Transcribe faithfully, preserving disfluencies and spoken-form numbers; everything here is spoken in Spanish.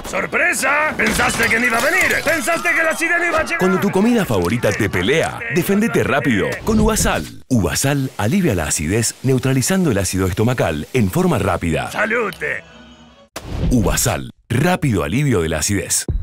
¡Sorpresa! ¿Pensaste que no iba a venir? ¿Pensaste que la acidez no iba a llegar? Cuando tu comida favorita te pelea, defendete rápido con Uvasal. Uvasal alivia la acidez neutralizando el ácido estomacal en forma rápida. ¡Salute! Uvasal, rápido alivio de la acidez.